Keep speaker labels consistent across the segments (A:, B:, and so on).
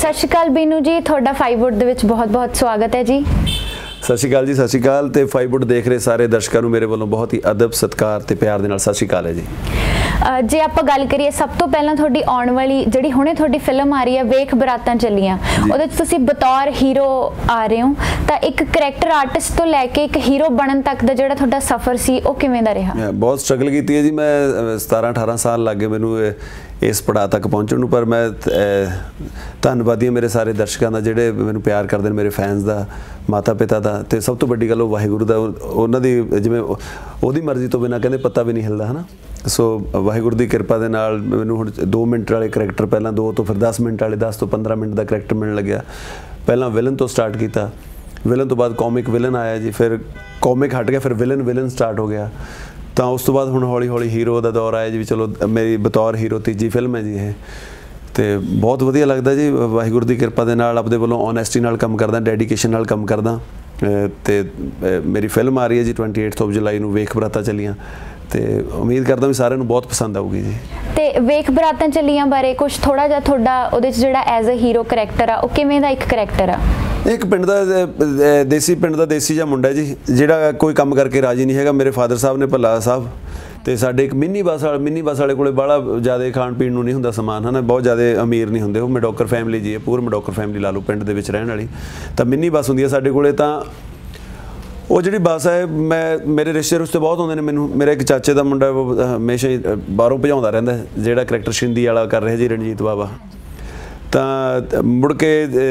A: सत श्री अकाल बीनू जी, थोड़ा फाइववुड दे विच बहुत बहुत स्वागत है जी।
B: सत श्री अकाल जी, सत श्री अकाल। तो फाइववुड देख रहे सारे दर्शकों को मेरे वालों बहुत ही अदब सत्कार ते प्यार दे नाल सत श्री अकाल है जी।
A: जे आप गल करिए सब तो पहला थोड़ी आने वाली जिहड़ी हुणे थोड़ी फिल्म आ रही है वेख बरातां चलियां, उहदे च तुसीं बतौर हीरो आ रहे हो, तो एक करैक्टर आर्टिस्ट तो लैके एक हीरो बनन तक दा जिहड़ा तुहाडा सफ़र सी ओह किवें दा रहा?
B: बहुत स्ट्रगल की है जी। मैं 17-18 साल लग गए मैनू इस पड़ाਅ तक पहुँचण नूं, पर मैं धन्नवादी मेरे सारे दर्शकों का जिहड़े मैनू प्यार करते हैं, मेरे फैनस का, माता पिता का, तो सब तो वड्डी गल वाहिगुरू का, उन्हां दी जिवें ओहदी मर्जी तो बिना कहंदे पत्ता भी नहीं हिलदा है ना। सो वाहिगुरू की किरपा दे नाल मैनू हुण 2 मिनट वाले करैक्टर पहला 2 तो फिर 10 मिनट वाले 10 तो 15 मिनट का करैक्टर मिलण लग्या। पहला विलन तो स्टार्ट किया, विलन तो बाद कॉमिक विलन आया जी, फिर कॉमिक हट गया, फिर विलन स्टार्ट हो गया। तो उस तो बाद हुण हौली हौली हीरो का दौर आया जी। भी चलो मेरी बतौर हीरो तीजी फिल्म है जी ये, तो बहुत वधिया लगता जी। वाहिगुरू की किरपा दे नाल अपने वालों ऑनैस्टी नाल काम करदा, डेडिकेशन नाल काम करदा। तो मेरी फिल्म आ रही है जी 28 जुलाई नूं, वेख बरातां चलियां, तो उम्मीद करदा भी सारिਆਂ ਨੂੰ बहुत पसंद आऊगी जी।
A: तो वेख बरातां चलियां बारे कुछ थोड़ा जिहा तुहाडा उहदे च जिहड़ा एज अ हीरो करैक्टर आ ओह किवें दा एक करैक्टर आ?
B: एक पिंड का देसी पिंड का देसी जिहा मुंडा जी, जिहड़ा कोई काम करके राजी नहीं हैगा। मेरे फादर साहब ने भला साहब, तो साडे एक मिनी बस वाले कोले बड़ा ज़्यादा खाण पीण नूं नहीं हुंदा समान, है ना, बहुत ज़्यादा अमीर नहीं हुंदे। वो मिडोकर फैमिली जी है, पूरी मिडोकर फैमिली ला लो पिंड दे विच रहण वाली। तो मिनी बस हुंदी है साडे कोले। तां वो जी बस है, मैं मेरे रिश्ते बहुत होंगे ने मैनू। मेरे एक चाचे का मुंडा हमेशा ही बाहरों भजाउंदा रहिंदा, जिहड़ा करैक्टर शिंदी वाला कर रहा जी रणजीत बाबा। तो मुड़ के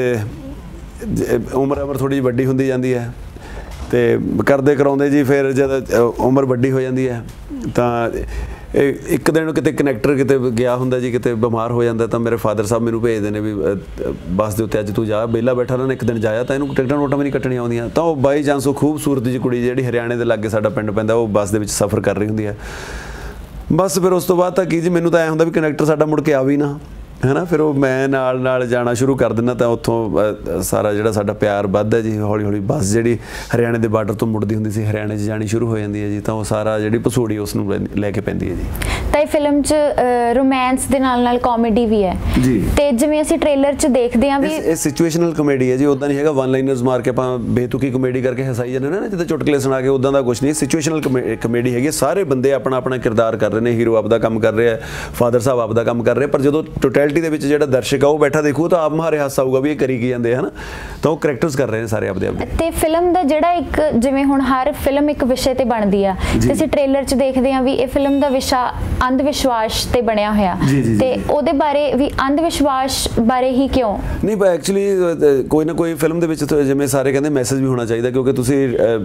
B: उम्र थोड़ी जी वड्डी हुंदी जांदी है, तो करदे कराउंदे जी फिर जद उम्र वड्डी हो जाती है, तो एक दिन किते कनैक्टर किते गया हुंदा जी, किते बीमार हो जाता, तो मेरे फादर साहब मैनू भेजते हैं भी बस के उत्ते अज तू जा, बेला बैठा रहना, एक दिन जाया तो इनू टिकटां नोटां भी नहीं कट्टणियां आउंदियां। तो बाई चांस वो खूबसूरत जी कुड़ी जिहड़ी हरियाणे के लागे साडा पिंड पैंदा, वो बस के सफ़र कर रही हुंदी है। बस फिर उस तो बाद तो की जी, मैनू तो ऐ हुंदा भी कनैक्टर साडा मुड़ के आ भी ना, है ना। फिर वो मैं नाल जाना शुरू कर देना, तो उत्थों सारा जिहड़ा साडा प्यार वधदा जी। हौली हौली बस जिहड़ी हरियाणे के बार्डर तो मुड़दी हुंदी सी, हरियाणे जानी शुरू हो जाती है जी। तो वो सारा जिहड़ी भसोड़ी उसनूं लैके पैंदी है जी।
A: तो ये फिल्म च रोमांस दे नाल कॉमेडी भी है जी, ते जिवें असीं ट्रेलर च देखदे हां भी ये
B: सिचुएशनल कॉमेडी है जी। उदां नहीं हैगा वन लाइनर्स मार के आपां बेतुकी कॉमेडी करके हसाई जाने ना, जिद्दां चुटकुले सुना के, उदां दा कुछ नहीं। सिचुएशनल कॉमेडी हैगी, सारे बंदे अपना अपना किरदार कर रहे हैं। हीरो आपदा काम कर रहा है, फादर साहब आपदा काम कर रहे हैं, पर जो टोटैलिटी दे विच जिहड़ा दर्शक आ वो बैठा देखू तो आप मारे हासा आऊगा भी ये करी की जाते हैं ना। तो वो करैक्टर्स कर रहे हैं सारे आपदे आपदे।
A: ते फिल्म दा जिहड़ा एक जिवें हुण हर फिल्म एक विषय ते बनदी आ, ते असीं ट्रेलर च देखदे हां भी ये फिल्म दा विषय अंधविश्वास ते बनया होया, ते ओहदे बारे भी अंधविश्वास बारे ही क्यों
B: नहीं? एक्चुअली कोई ना कोई फिल्म दे विच जिवें सारे कहंदे मैसेज भी होना चाहिए, क्योंकि तुसीं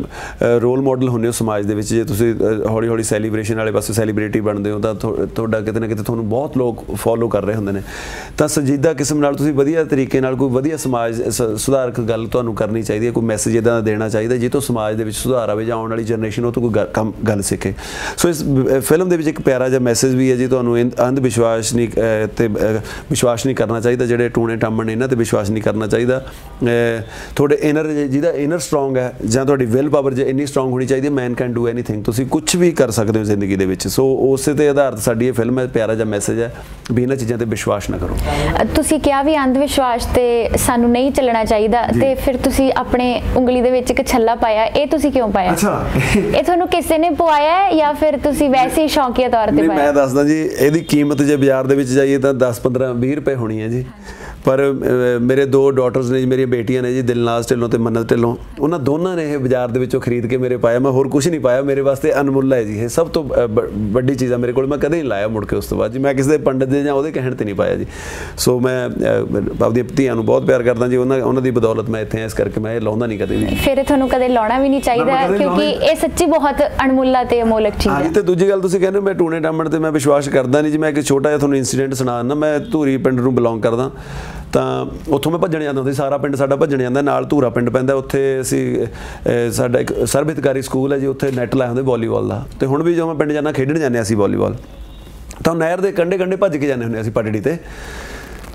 B: रोल मॉडल हुंदे हो समाज दे विच। जे तुसीं हौली हौली सैलीब्रेशन वाले पासे सैलीब्रिटी बनदे हो, तां तुहाडा किते ना किते तुहानूं बहुत लोग फॉलो कर रहे हुंदे ने। तां संजीदा किस्म नाल तुसीं वधिया तरीके नाल कोई वधिया समाज सुधारक गल तुहानूं करनी चाहिए, कोई मैसेज इदां दा देना चाहिए जिस तो समाज दे विच सुधार आवे, जां आउण वाली जनरेशन ਉਹ ਤੋਂ ਕੋਈ ਗੱਲ ਸਿੱਖੇ। ਸੋ ਇਸ ਫਿਲਮ ਦੇ ਵਿੱਚ ਇੱਕ ਪਿਆਰਾ ਜਿਹਾ ਮੈਸੇਜ ਵੀ ਹੈ ਜੀ, ਤੁਹਾਨੂੰ ਅੰਧ ਵਿਸ਼ਵਾਸ ਨਹੀਂ ਤੇ ਵਿਸ਼ਵਾਸ ਨਹੀਂ ਕਰਨਾ ਚਾਹੀਦਾ। ਜਿਹੜੇ ਟੂਣੇ ਟਾਮਣ ਇਹਨਾਂ ਤੇ ਵਿਸ਼ਵਾਸ ਨਹੀਂ ਕਰਨਾ ਚਾਹੀਦਾ। ਤੁਹਾਡੇ ਇਨਰ ਜਿਹਦਾ ਇਨਰ ਸਟਰੋਂਗ ਹੈ, ਜਾਂ ਤੁਹਾਡੀ ਵਿਲ ਪਾਵਰ ਜੇ ਇੰਨੀ ਸਟਰੋਂਗ ਹੋਣੀ ਚਾਹੀਦੀ, ਮੈਨ ਕੈਨ ਡੂ ਐਨੀਥਿੰਗ, ਤੁਸੀਂ ਕੁਝ ਵੀ ਕਰ ਸਕਦੇ ਹੋ ਜ਼ਿੰਦਗੀ ਦੇ ਵਿੱਚ। ਸੋ ਉਸੇ ਤੇ ਆਧਾਰਿਤ ਸਾਡੀ ਇਹ ਫਿਲਮ ਹੈ, ਪਿਆਰਾ ਜਿਹਾ ਮੈਸੇਜ ਹੈ ਵੀ ਇਹਨਾਂ ਚੀਜ਼ਾਂ ਤੇ ਵਿਸ਼ਵਾਸ ਨਾ ਕਰੋ।
A: ਤੁਸੀਂ ਕਿਹਾ ਵੀ ਅੰਧ ਵਿਸ਼ਵਾਸ ਤੇ ਸਾਨੂੰ ਨਹੀਂ ਚੱਲਣਾ ਚਾਹੀਦਾ, ਤੇ ਫਿਰ ਤੁਸੀਂ ਆਪਣੇ ਉਂਗਲੀ ਦੇ ਵਿੱਚ ਇੱਕ ਛੱਲਾ ਪਾਇਆ, ਇਹ ਤੁਸੀਂ ਕਿਉਂ ਪਾਇਆ? ਇਹ ਤੁਹਾਨੂੰ ਕਿਸੇ ਨੇ ਪਵਾਇਆ ਹੈ ਜਾਂ ਫਿਰ ਤੁਸੀਂ ਵੈਸੇ ਹੀ ਸ਼ੌਕੀਆ ਤੌਰ ਤੇ ਪਾਇਆ?
B: ਮੈਂ ਦੱਸਦਾ ਜੀ, ਇਹਦੀ ਕੀਮਤ ਜੇ ਬਾਜ਼ਾਰ ਦੇ ਵਿੱਚ ਜਾਈਏ ਤਾਂ 10-15-20 ਰੁਪਏ ਹੋਣੀ ਹੈ ਜੀ। पर मेरे 2 डॉटर्स ने जी, मेरी बेटियां ने जी, दिलनाज ढिल्लों ते मन्नत ढिल्लों, उन्होंने दोनों ने यह बाजार के विचों खरीद के मेरे पाया। मैं होर कुछ नहीं पाया, मेरे वास्ते अनमुल है जी। ये सब तो बड़ी चीज़ है मेरे को, मैं कदे नहीं लाया मुड़ के उस तो बाद जी। मैं किसी पंडित दे जां उहदे कहण ते नहीं पाया जी। सो मैं अपनी धीआं नूं बहुत प्यार करदा जी, उन्हां दी बदौलत मैं इत्थे, इस करके मैं लाउंदा नहीं कदे भी।
A: फिर तुहानूं कदे लाउणा भी नहीं चाहिदा, क्योंकि ये सच्ची बहुत अणमुल्ला ते अमोलक चीज़ है।
B: ते दूजी गल तुसीं कहंदे मैं टूने टामण ते मैं विश्वास करदा नहीं जी। मैं एक छोटा जिहा तुहानूं इंसीडेंट सुणाना। मैं धूरी पिंड नूं बिलोंग करदा, ਤਾਂ ਉੱਥੋਂ ਮੈਂ ਭੱਜਣ ਜਾਂਦਾ ਹੁੰਦਾ ਸੀ। ਸਾਰਾ ਪਿੰਡ ਸਾਡਾ ਭੱਜਣ ਜਾਂਦਾ, ਨਾਲ ਧੂਰਾ ਪਿੰਡ ਪੈਂਦਾ। ਉੱਥੇ ਅਸੀਂ ਸਾਡਾ ਇੱਕ ਸਰਬ ਹਿਤਕਾਰੀ ਸਕੂਲ ਹੈ ਜੀ, ਉੱਥੇ ਨੈੱਟ ਲਾਏ ਹੁੰਦੇ ਵਾਲੀਬਾਲ ਦਾ। ਅਤੇ ਹੁਣ ਵੀ ਜਦੋਂ ਮੈਂ ਪਿੰਡ ਜਾਂਦਾ ਖੇਡਣ ਜਾਂਦੇ ਅਸੀਂ ਵਾਲੀਬਾਲ, ਤਾਂ ਨਹਿਰ ਦੇ ਕੰਢੇ ਕੰਢੇ ਭੱਜ ਕੇ ਜਾਂਦੇ ਹੁੰਦੇ ਅਸੀਂ ਪਟੜੀ 'ਤੇ।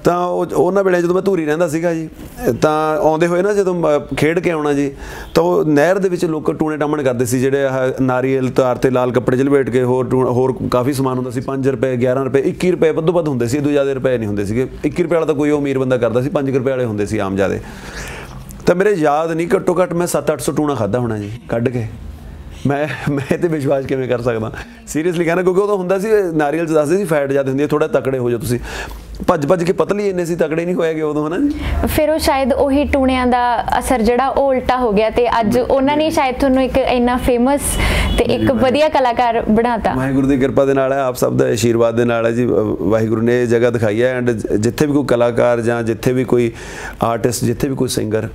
B: ਤਾਂ ਉਹਨਾਂ ਵੇਲੇ ਜਦੋਂ ਮੈਂ ਧੂਰੀ ਰਹਿੰਦਾ ਸੀਗਾ ਜੀ, ਤਾਂ ਆਉਂਦੇ ਹੋਏ ਨਾ ਜਦੋਂ ਖੇਡ ਕੇ ਆਉਣਾ ਜੀ, ਤਾਂ ਉਹ ਨਹਿਰ ਦੇ ਵਿੱਚ ਲੋਕ ਟੂਣੇ ਟਾਮਣ ਕਰਦੇ ਸੀ, ਜਿਹੜੇ ਆਹ ਨਾਰੀਅਲ ਤਾਰ ਤੇ ਲਾਲ ਕੱਪੜੇ 'ਚ ਲਪੇਟ ਕੇ, ਹੋਰ ਕਾਫੀ ਸਮਾਨ ਹੁੰਦਾ ਸੀ। 5 ਰੁਪਏ, 11 ਰੁਪਏ, 21 ਰੁਪਏ ਵੱਧੋ ਵੱਧ ਹੁੰਦੇ ਸੀ, ਇਦੋਂ ਜ਼ਿਆਦਾ ਰੁਪਏ ਨਹੀਂ ਹੁੰਦੇ ਸੀਗੇ। 21 ਰੁਪਏ ਵਾਲਾ ਤਾਂ ਕੋਈ ਅਮੀਰ ਬੰਦਾ ਕਰਦਾ ਸੀ, 5 ਰੁਪਏ ਵਾਲੇ ਹੁੰਦੇ ਸੀ ਆਮ ਜ਼ਿਆਦੇ। ਤਾਂ ਮੇਰੇ ਯਾਦ ਨਹੀਂ, ਘੱਟੋ ਘੱਟ ਮੈਂ 700-800 ਟੂਣਾ ਖਾਧਾ ਹੋਣਾ ਜੀ ਕੱਢ ਕੇ। ਮੈਂ ਤੇ ਵਿਸ਼ਵਾਸ ਕਿਵੇਂ ਕਰ ਸਕਦਾ, ਸੀਰੀਅਸਲੀ ਕਹਿਣਾ, ਕਿਉਂਕਿ ਉਦੋਂ ਹੁੰਦਾ ਸੀ ਨਾਰੀਅਲ 'ਚ ਦੱਸਦੇ ਸੀ ਫੈਟ ਜ਼ਿਆਦਾ ਹੁੰਦੀ ਹੈ, ਥੋੜਾ ਤਕੜੇ ਹੋ ਜਾਓ ਤੁਸੀਂ। ਭੱਜ ਕੇ ਪਤਲੀ ਇੰਨੇ ਸੀ, ਤਕੜੇ ਨਹੀਂ ਹੋਏਗੇ ਉਦੋਂ, ਹਨਾ ਜੀ।
A: ਫਿਰ ਉਹ ਸ਼ਾਇਦ ਉਹੀ ਟੂਣਿਆਂ ਦਾ ਅਸਰ ਜਿਹੜਾ ਉਹ ਉਲਟਾ ਹੋ ਗਿਆ, ਤੇ ਅੱਜ ਉਹਨਾਂ ਨੇ ਸ਼ਾਇਦ ਤੁਹਾਨੂੰ ਇੱਕ ਇੰਨਾ ਫੇਮਸ ਤੇ ਇੱਕ ਵਧੀਆ ਕਲਾਕਾਰ ਬਣਾਤਾ।
B: ਵਾਹਿਗੁਰੂ ਦੀ ਕਿਰਪਾ ਦੇ ਨਾਲ ਹੈ, ਆਪ ਸਭ ਦਾ ਆਸ਼ੀਰਵਾਦ ਦੇ ਨਾਲ ਹੈ ਜੀ। ਵਾਹਿਗੁਰੂ ਨੇ ਇਹ ਜਗ੍ਹਾ ਦਿਖਾਈ ਹੈ, ਐਂਡ ਜਿੱਥੇ ਵੀ ਕੋਈ ਕਲਾਕਾਰ ਜਾਂ ਜਿੱਥੇ ਵੀ ਕੋਈ ਆਰਟਿਸਟ, ਜਿੱਥੇ ਵੀ ਕੋਈ ਸਿੰਗਰ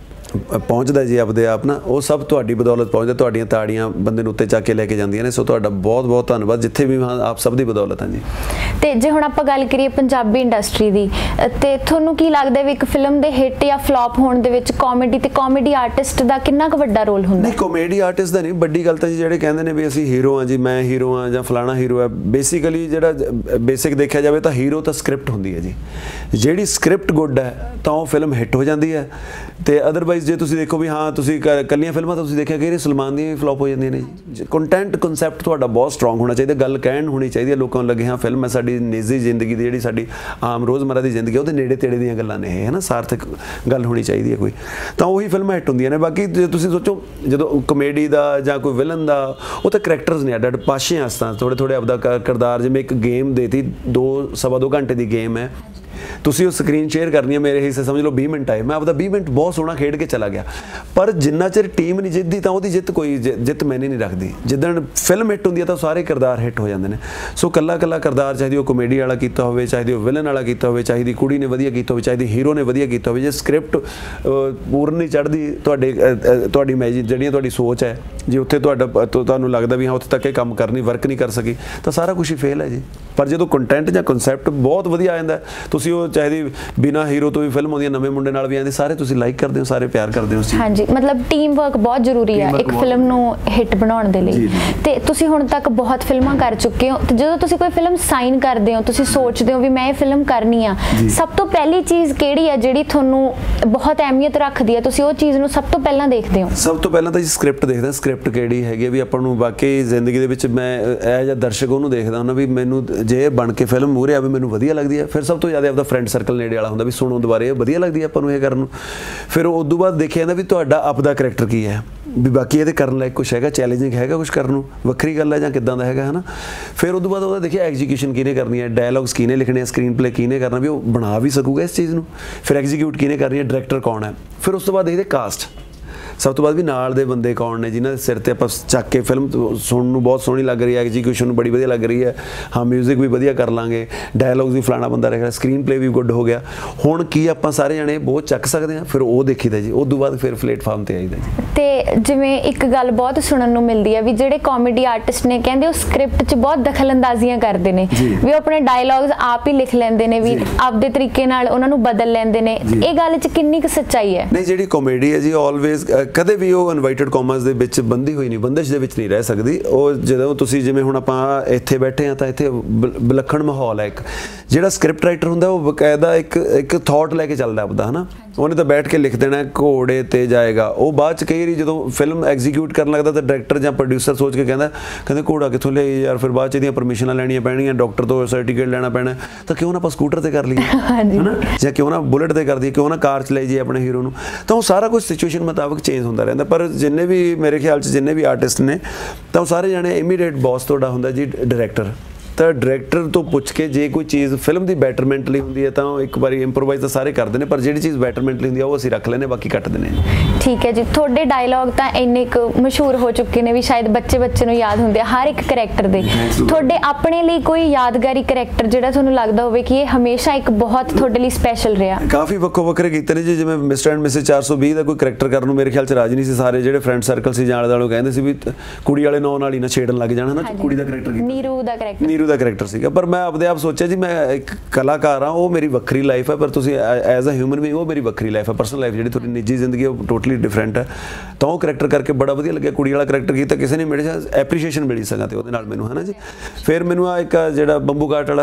B: ਪਹੁੰਚਦਾ ਜੀ ਆਪਦੇ ਆਪ ਨਾ, ਉਹ ਸਭ ਤੁਹਾਡੀ ਬਦੌਲਤ ਪਹੁੰਚਦਾ। ਤੁਹਾਡੀਆਂ ਤਾੜੀਆਂ ਬੰਦੇ ਨੂੰ ਉੱਤੇ ਚੱਕ ਕੇ ਲੈ ਕੇ ਜਾਂਦੀਆਂ ਨੇ। ਸੋ ਤੁਹਾਡਾ ਬਹੁਤ ਬਹੁਤ ਧੰਨਵਾਦ, ਜਿੱਥੇ ਵੀ ਆਪ ਸਭ ਦੀ ਬਦੌਲਤ ਹੈ ਜੀ।
A: ਤੇ ਜੇ ਹੁਣ ਆਪਾਂ ਗੱਲ ਕਰੀਏ ਪੰਜਾਬੀ ਇੰਡਸਟਰੀ ਦੀ, ਤੇ ਤੁਹਾਨੂੰ ਕੀ ਲੱਗਦਾ ਵੀ ਇੱਕ ਫਿਲਮ ਦੇ ਹਿੱਟ ਜਾਂ ਫਲॉप ਹੋਣ ਦੇ ਵਿੱਚ ਕਾਮੇਡੀ ਤੇ ਕਾਮੇਡੀ ਆਰਟਿਸਟ ਦਾ ਕਿੰਨਾ ਕੁ ਵੱਡਾ ਰੋਲ ਹੁੰਦਾ?
B: ਨਹੀਂ, ਕਾਮੇਡੀ ਆਰਟਿਸਟ ਦਾ ਨਹੀਂ, ਵੱਡੀ ਗੱਲ ਤਾਂ ਜੀ ਜਿਹੜੇ ਕਹਿੰਦੇ ਨੇ ਵੀ ਅਸੀਂ ਹੀਰੋ ਹਾਂ ਜੀ, ਮੈਂ ਹੀਰੋ ਹਾਂ ਜਾਂ ਫਲਾਣਾ ਹੀਰੋ ਹੈ। ਬੇਸਿਕਲੀ ਜਿਹੜਾ ਬੇਸਿਕ ਦੇਖਿਆ ਜਾਵੇ ਤਾਂ ਹੀਰੋ ਤਾਂ ਸਕ੍ਰਿਪਟ ਹੁੰਦੀ ਹੈ ਜੀ। ਜਿਹੜੀ ਸਕ੍ਰਿਪਟ ਗੁੱਡ ਹੈ ਤਾਂ ਉਹ ਫਿਲਮ ਹਿੱਟ ਹੋ ਜਾਂਦੀ ਹੈ। ਤੇ ਅਦਰਵਾਈਜ਼ ਜੇ ਤੁਸੀਂ ਦੇਖੋ ਵੀ ਹਾਂ, ਤੁਸੀਂ ਕੱਲੀਆਂ ਫਿਲਮਾਂ ਤਾਂ ਤੁਸੀਂ ਦੇਖਿਆ ਕਿ ਸਲਮਾਨ ਦੀਆਂ ਵੀ ਫਲॉप ਹੋ ਜਾਂਦੀਆਂ ਨੇ ਜੀ। ਕੰਟੈਂਟ ਕਨਸੈਪਟ ਤੁਹਾਡਾ ਬਹੁਤ ਸਟਰੋਂਗ ਹੋਣਾ ਚਾਹੀਦਾ, ਗੱਲ ਕਹਿਣ ਹੋਣੀ ਚਾਹੀਦੀ ਹੈ, ਲੋਕਾਂ ਨੂੰ ਲੱਗੇ ਹਾਂ ਫਿਲਮ ਹੈ ਸਾਡੀ ਨਿੱਜੀ ਜ਼ਿੰਦਗੀ ਦੀ, ਜਿਹੜੀ ਸਾਡੀ ਆਮ ਰੋਜ਼ਮਰਾ ਦੀ ਜ਼ਿੰਦਗੀ ਉਹਦੇ ਨੇੜੇ ਤੇੜੇ ਦੀਆਂ ਗੱਲਾਂ ਨੇ ਇਹ, ਹੈ ਨਾ, ਸਾਰਥਕ ਗੱਲ ਹੋਣੀ ਚਾਹੀਦੀ ਹੈ ਕੋਈ, ਤਾਂ ਉਹੀ ਫਿਲਮਾਂ ਹਿੱਟ ਹੁੰਦੀਆਂ ਨੇ। ਬਾਕੀ ਜੇ ਤੁਸੀਂ ਸੋਚੋ ਜਦੋਂ ਕਮੇਡੀ ਦਾ ਜਾਂ ਕੋਈ ਵਿਲਨ ਦਾ, ਉਹ ਤਾਂ ਕਰੈਕਟਰਸ ਨੇ ਅੱਡ ਪਾਸ਼ੇ ਹਸਤਾਂ ਥੋੜ੍ਹੇ ਆਪਦਾ ਕਿਰਦਾਰ, ਜਿਵੇਂ ਇੱਕ ਗੇਮ ਦੇਤੀ 2-2.25 ਘੰਟੇ ਦੀ ਗੇਮ ਹੈ, ਤੁਸੀਂ ਉਹ ਸਕਰੀਨ ਸ਼ੇਅਰ ਕਰਨੀ ਹੈ, ਮੇਰੇ ਹਿੱਸੇ ਸਮਝ ਲਓ 20 ਮਿੰਟ ਆਏ, ਮੈਂ ਆਪਦਾ 20 ਮਿੰਟ ਬਹੁਤ ਸੋਹਣਾ ਖੇਡ ਕੇ ਚਲਾ ਗਿਆ। ਪਰ ਜਿੰਨਾ ਚਿਰ ਟੀਮ ਨਹੀਂ ਜਿੱਤਦੀ ਤਾਂ ਉਹਦੀ ਜਿੱਤ ਮੈਨੇ ਨਹੀਂ ਰੱਖਦੀ। ਜਿੱਦਣ ਫਿਲਮ ਹਿੱਟ ਹੁੰਦੀ ਹੈ ਤਾਂ ਸਾਰੇ ਕਿਰਦਾਰ ਹਿੱਟ ਹੋ ਜਾਂਦੇ ਨੇ। ਸੋ ਕੱਲਾ ਕਿਰਦਾਰ, ਚਾਹੇ ਉਹ ਕਮੇਡੀ ਵਾਲਾ ਕੀਤਾ ਹੋਵੇ, ਚਾਹੇ ਉਹ ਵਿਲਨ ਵਾਲਾ ਕੀਤਾ ਹੋਵੇ, ਚਾਹੇ ਕੁੜੀ ਨੇ ਵਧੀਆ ਕੀਤਾ ਹੋਵੇ, ਚਾਹੇ ਹੀਰੋ ਨੇ ਵਧੀਆ ਕੀਤਾ ਹੋਵੇ, ਜੇ ਸਕ੍ਰਿਪਟ ਪੂਰਨ ਨਹੀਂ ਚੜ੍ਹਦੀ ਤੁਹਾਡੀ ਜਿਹੜੀਆਂ ਤੁਹਾਡੀ ਸੋਚ ਹੈ, ਜੇ ਉੱਥੇ ਤੁਹਾਨੂੰ ਲੱਗਦਾ ਵੀ ਹਾਂ ਉੱਥੇ ਤੱਕ ਇਹ ਕੰਮ ਕਰਨੀ ਵਰਕ ਨਹੀਂ ਕਰ ਸਕੀ, ਤਾਂ ਸਾਰਾ ਕੁਝ ਹੀ ਫੇਲ ਹੈ ਜੀ। ਪਰ ਜਦੋਂ ਕੰਟੈਂਟ ਜਾਂ ਕਨਸੈਪਟ ਬਹੁਤ ਵਧੀਆ ਆ ਜਾਂਦਾ, ਤੁਸੀਂ ਉਹ ਚਾਹੇ ਬਿਨਾ ਹੀਰੋ ਤੋਂ ਵੀ ਫਿਲਮ ਆਉਂਦੀ ਹੈ, ਨਵੇਂ ਮੁੰਡੇ ਨਾਲ ਵੀ ਆਉਂਦੀ, ਸਾਰੇ ਤੁਸੀਂ ਲਾਈਕ ਕਰਦੇ ਹੋ, ਸਾਰੇ ਪਿਆਰ ਕਰਦੇ ਹੋ।
A: ਹਾਂਜੀ, ਮਤਲਬ ਟੀਮ ਵਰਕ ਬਹੁਤ ਜ਼ਰੂਰੀ ਹੈ ਇੱਕ ਫਿਲਮ ਨੂੰ ਹਿੱਟ ਬਣਾਉਣ ਦੇ ਲਈ। ਤੇ ਤੁਸੀਂ ਹੁਣ ਤੱਕ ਬਹੁਤ ਫਿਲਮਾਂ ਕਰ ਚੁੱਕੇ ਹੋ, ਤੇ ਜਦੋਂ ਤੁਸੀਂ ਕੋਈ ਫਿਲਮ ਸਾਈਨ ਕਰਦੇ ਹੋ, ਤੁਸੀਂ ਸੋਚਦੇ ਹੋ ਵੀ ਮੈਂ ਇਹ ਫਿਲਮ ਕਰਨੀ ਆ, ਸਭ ਤੋਂ ਪਹਿਲੀ ਚੀਜ਼ ਕਿਹੜੀ ਹੈ ਜਿਹੜੀ ਤੁਹਾਨੂੰ ਬਹੁਤ ਅਹਿਮੀਅਤ ਰੱਖਦੀ ਹੈ, ਤੁਸੀਂ ਉਹ ਚੀਜ਼ ਨੂੰ ਸਭ ਤੋਂ ਪਹਿਲਾਂ ਦੇਖਦੇ ਹੋ?
B: ਸਭ ਤੋਂ ਪਹਿਲਾਂ ਤਾਂ ਜੀ ਸਕ੍ਰਿਪਟ ਦੇਖਦਾ, ਸਕ੍ਰਿਪਟ ਕਿਹੜੀ ਹੈਗੀ ਵੀ ਆਪਾਂ ਨੂੰ ਵਾਕਈ ਜ਼ਿੰਦਗੀ ਦੇ ਵਿੱਚ। ਮੈਂ ਇਹ ਜਿਹਾ ਦਰਸ਼ਕ ਉਹਨੂੰ ਦੇਖਦਾ ਹੁੰਦਾ ਵੀ ਮੈਨੂੰ ਜੇ ਬਣ ਕੇ ਫਿਲਮ ਮੂਹਰੇ ਆਵੇ ਮੈਨੂੰ ਵਧੀਆ ਲੱਗਦੀ ਹੈ। ਫਿਰ ਸਭ ਤੋਂ ਜ਼ਿਆਦਾ ਆਪਦਾ ਫਰੈਂਡ ਸਰਕਲ ਨੇੜੇ ਵਾਲਾ ਹੁੰਦਾ ਵੀ ਸੁਣੋ ਦੁਬਾਰੇ, ਇਹ ਵਧੀਆ ਲੱਗਦੀ ਹੈ ਆਪਾਂ ਨੂੰ ਇਹ ਕਰਨ ਨੂੰ। ਫਿਰ ਉਸ ਤੋਂ ਬਾਅਦ ਦੇਖਿਆ ਜਾਂਦਾ ਵੀ ਤੁਹਾਡਾ ਆਪਦਾ ਕਰੈਕਟਰ ਕੀ ਹੈ, ਵੀ ਬਾਕੀ ਇਹਦੇ ਕਰਨ ਲਈ ਕੁਛ ਹੈਗਾ, ਚੈਲੰਜਿੰਗ ਹੈਗਾ ਕੁਛ ਕਰਨ ਨੂੰ, ਵੱਖਰੀ ਗੱਲ ਹੈ ਜਾਂ ਕਿੱਦਾਂ ਦਾ ਹੈਗਾ, ਹੈ ਨਾ। ਫਿਰ ਉਸ ਤੋਂ ਬਾਅਦ ਉਹਦਾ ਦੇਖਿਆ ਐਗਜ਼ੀਕਿਊਸ਼ਨ ਕਿਹਨੇ ਕਰਨੀ ਹੈ, ਡਾਇਲੌਗਸ ਕਿਹਨੇ ਲਿਖਣੇ, ਸਕਰੀਨ ਪਲੇ ਕਿਹਨੇ ਕਰਨਾ, ਵੀ ਉਹ ਬਣਾ ਵੀ ਸਕੂਗਾ ਇਸ ਚੀਜ਼ ਨੂੰ। ਫਿਰ ਐਗਜ਼ੀਕਿਊਟ ਕਿਹਨੇ ਕਰਨੀ ਹੈ, ਡਾਇਰੈਕਟਰ ਕੌਣ ਹੈ। ਫਿਰ ਉਸ ਤੋਂ ਬਾਅਦ ਦੇਖਦੇ ਕਾਸਟ, ਸਭ ਤੋਂ ਬਾਅਦ ਵੀ ਨਾਲ ਦੇ ਬੰਦੇ ਕੌਣ ਨੇ ਜਿਨ੍ਹਾਂ ਦੇ ਸਿਰ ਤੇ ਆਪਾਂ ਚੱਕ ਕੇ ਫਿਲਮ ਸੁਣਨ ਨੂੰ ਬਹੁਤ ਸੋਹਣੀ ਲੱਗ ਰਹੀ ਹੈ, ਐਗਜ਼ੀਕਿਊਸ਼ਨ ਨੂੰ ਬੜੀ ਵਧੀਆ ਲੱਗ ਰਹੀ ਹੈ, ਹਾਂ ਮਿਊਜ਼ਿਕ ਵੀ ਵਧੀਆ ਕਰ ਲਾਂਗੇ, ਡਾਇਲੌਗਸ ਵੀ ਫਲਾਣਾ ਬੰਦਾ ਰਹੇਗਾ, ਸਕਰੀਨ ਪਲੇ ਵੀ ਗੁੱਡ ਹੋ ਗਿਆ, ਹੁਣ ਕੀ ਆਪਾਂ ਸਾਰੇ ਜਣੇ ਬਹੁਤ ਚੱਕ ਸਕਦੇ ਹਾਂ। ਫਿਰ ਉਹ ਦੇਖੀਦਾ ਜੀ, ਉਸ ਤੋਂ ਬਾਅਦ ਫਿਰ ਪਲੇਟਫਾਰਮ ਤੇ ਆਈਦਾ ਜੀ।
A: ਤੇ ਜਿਵੇਂ ਇੱਕ ਗੱਲ ਬਹੁਤ ਸੁਣਨ ਨੂੰ ਮਿਲਦੀ ਹੈ ਵੀ ਜਿਹੜੇ ਕਾਮੇਡੀ ਆਰਟਿਸਟ ਨੇ ਕਹਿੰਦੇ ਉਹ ਸਕ੍ਰਿਪਟ 'ਚ ਬਹੁਤ ਦਖਲਅੰਦਾਜ਼ੀਆਂ ਕਰਦੇ ਨੇ, ਵੀ ਉਹ ਆਪਣੇ ਡਾਇਲੌਗਸ ਆਪ ਹੀ ਲਿਖ ਲੈਂਦੇ ਨੇ, ਵੀ ਆਪਦੇ ਤਰੀਕੇ ਨਾਲ ਉਹਨਾਂ ਨੂੰ ਬਦਲ ਲੈਂਦੇ ਨੇ। ਇਹ ਗੱਲ 'ਚ ਕਿੰਨੀ ਕੁ ਸੱਚਾਈ ਹੈ? ਨਹੀਂ,
B: ਜਿਹੜੀ ਕਾਮੇਡੀ ਹੈ ਜੀ ਆਲਵੇਜ਼ ਕਦੇ ਵੀ ਉਹ ਇਨਵਾਈਟਡ ਕਾਮਰਸ ਦੇ ਵਿੱਚ ਬੰਦੀ ਹੋਈ ਨਹੀਂ, ਬੰਦਿਸ਼ ਦੇ ਵਿੱਚ ਨਹੀਂ ਰਹਿ ਸਕਦੀ। ਉਹ ਜਦੋਂ ਤੁਸੀਂ ਜਿਵੇਂ ਹੁਣ ਆਪਾਂ ਇੱਥੇ ਬੈਠੇ ਹਾਂ ਤਾਂ ਇੱਥੇ ਵਿਲੱਖਣ ਮਾਹੌਲ ਹੈ ਇੱਕ। ਜਿਹੜਾ ਸਕ੍ਰਿਪਟ ਰਾਈਟਰ ਹੁੰਦਾ ਉਹ ਬਕਾਇਦਾ ਇੱਕ ਥਾਟ ਲੈ ਕੇ ਚੱਲਦਾ ਆਪਦਾ, ਹੈ ਨਾ। ਉਹਨੇ ਤਾਂ ਬੈਠ ਕੇ ਲਿਖ ਦੇਣਾ ਘੋੜੇ ਤੇ ਜਾਏਗਾ, ਉਹ ਬਾਅਦ ਚ ਕਈ ਵਾਰੀ ਜਦੋਂ ਫਿਲਮ ਐਗਜ਼ੀਕਿਊਟ ਕਰਨ ਲੱਗਦਾ ਤਾਂ ਡਾਇਰੈਕਟਰ ਜਾਂ ਪ੍ਰੋਡਿਊਸਰ ਸੋਚ ਕੇ ਕਹਿੰਦੇ ਘੋੜਾ ਕਿੱਥੋਂ ਲਿਆਈ ਯਾਰ, ਫਿਰ ਬਾਅਦ ਚ ਇਹਦੀਆਂ ਪਰਮਿਸ਼ਨਾਂ ਲੈਣੀਆਂ ਪੈਣਗੀਆਂ, ਡਾਕਟਰ ਤੋਂ ਸਰਟੀਫਿਕੇਟ ਲੈਣਾ ਪੈਣਾ, ਤਾਂ ਕਿਉਂ ਨਾ ਆਪਾਂ ਸਕੂਟਰ ਤੇ ਕਰ ਲਈਏ, ਹੈ ਨਾ, ਜਾਂ ਕਿਉਂ ਨਾ ਬੁਲਟ ਤੇ ਕਰ ਦਈਏ, ਕਿਉਂ ਨਾ ਕਾਰ ਚ ਲੈ ਜਾਈਏ ਆਪਣੇ ਹੀਰੋ ਨੂੰ। ਤਾਂ ਉਹ ਸਾਰਾ ਕੁਝ ਸਿਚੁਏਸ਼ਨ ਮੁਤਾਬਕ ਚੇਂਜ ਹੁੰਦਾ ਰਹਿੰਦਾ। ਪਰ ਜਿੰਨੇ ਵੀ ਮੇਰੇ ਖਿਆਲ ਚ ਜਿੰਨੇ ਵੀ ਆਰਟਿਸਟ ਨੇ ਤਾਂ ਉਹ ਸਾਰੇ ਜਾਣੇ ਇਮੀਡੀਏਟ ਬੌਸ ਤੁਹਾਡਾ ਹੁੰਦਾ ਜੀ ਡਾਇਰੈਕਟਰ। ਤਾਂ ਡਾਇਰੈਕਟਰ ਤੋਂ ਪੁੱਛ ਕੇ ਜੇ ਕੋਈ ਚੀਜ਼ ਫਿਲਮ ਦੀ ਬੈਟਰਮੈਂਟ ਲਈ ਹੁੰਦੀ ਹੈ ਤਾਂ ਉਹ ਇੱਕ ਵਾਰੀ ਇੰਪਰੋਵਾਈਜ਼ ਤਾਂ ਸਾਰੇ ਕਰਦੇ ਨੇ, ਪਰ ਜਿਹੜੀ ਚੀਜ਼ ਬੈਟਰਮੈਂਟ ਲਈ ਹੁੰਦੀ ਆ ਉਹ ਅਸੀਂ ਰੱਖ ਲੈਂਦੇ, ਬਾਕੀ ਕੱਟ ਦਿੰਦੇ ਨੇ।
A: ਠੀਕ ਹੈ ਜੀ, ਤੁਹਾਡੇ ਡਾਇਲੌਗ ਤਾਂ ਇੰਨੇ ਕੁ ਮਸ਼ਹੂਰ ਹੋ ਚੁੱਕੇ ਨੇ ਵੀ ਸ਼ਾਇਦ ਬੱਚੇ ਨੂੰ ਯਾਦ ਹੁੰਦੇ ਆ ਹਰ ਇੱਕ ਕਰੈਕਟਰ ਦੇ। ਤੁਹਾਡੇ ਆਪਣੇ ਲਈ ਕੋਈ ਯਾਦਗਾਰੀ ਕਰੈਕਟਰ ਜਿਹੜਾ ਤੁਹਾਨੂੰ ਲੱਗਦਾ ਹੋਵੇ ਕਿ ਇਹ ਹਮੇਸ਼ਾ ਇੱਕ ਬਹੁਤ ਤੁਹਾਡੇ ਲਈ ਸਪੈਸ਼ਲ ਰਿਹਾ? ਕਾਫੀ ਵੱਖੋ ਵੱਖਰੇ ਕੀਤੇ ਨੇ ਜੀ, ਜਿਵੇਂ ਮਿਸਟਰ ਐਂਡ ਮਿਸਿਸ 420 ਦਾ ਕੋਈ ਕਰੈਕਟਰ ਕਰਨ ਨੂੰ ਮੇਰੇ ਖਿਆਲ ਚ ਰਾਜੀ ਨਹੀਂ ਸੀ। ਸਾਰੇ ਜਿਹੜੇ ਫਰੈਂਡ ਸਰਕਲ ਸੀ ਜਾਣ ਵਾਲੇ ਕਹਿੰਦੇ ਸੀ ਵੀ ਕੁੜੀ ਵਾਲੇ ਨਾਂ ਨਾਲ ਹੀ ਨਾ ਛੇੜਨ ਲੱਗ ਜਾਣਾ, ਨਾ ਕੁੜੀ ਦਾ ਕਰੈਕਟਰ ਨੀਰੂ ਦਾ ਕਰੈਕਟਰ ਸੀਗਾ। ਪਰ ਮੈਂ ਆਪਦੇ ਆਪ ਸੋਚਿਆ ਜੀ ਮੈਂ ਇੱਕ ਕਲਾਕਾਰ ਹਾਂ, ਉਹ ਮੇਰੀ ਵੱਖਰੀ ਲਾਈਫ ਹੈ, ਪਰ ਤੁਸੀਂ ਐਜ਼ ਅ ਹਿਊਮਨ ਬੀਇੰਗ ਉਹ ਮੇਰੀ ਵੱਖਰੀ ਲਾਈਫ ਹੈ, ਪਰਸਨਲ ਲਾਈਫ ਜਿਹੜੀ ਤੁਹਾਡੀ ਨਿੱਜੀ ਜ਼ਿੰਦਗੀ ਉਹ ਟੋਟਲੀ ਡਿਫਰੈਂਟ ਹੈ। ਤਾਂ ਉਹ ਕਰੈਕਟਰ ਕਰਕੇ ਬੜਾ ਵਧੀਆ ਲੱਗਿਆ। ਕੁੜੀ ਵਾਲਾ ਕਰੈਕਟਰ ਕੀਤਾ ਕਿਸੇ ਨੇ ਮੇਰੇ ਐਪਰੀਸ਼ੀਏਸ਼ਨ ਮਿਲੀ ਸਕਾਂ ਤੇ ਉਹਦੇ ਨਾਲ ਮੈਨੂੰ, ਹੈ ਨਾ ਜੀ। ਫਿਰ ਮੈਨੂੰ ਆ ਇੱਕ ਜਿਹੜਾ ਬੰਬੂ ਘਾਟ ਵਾਲਾ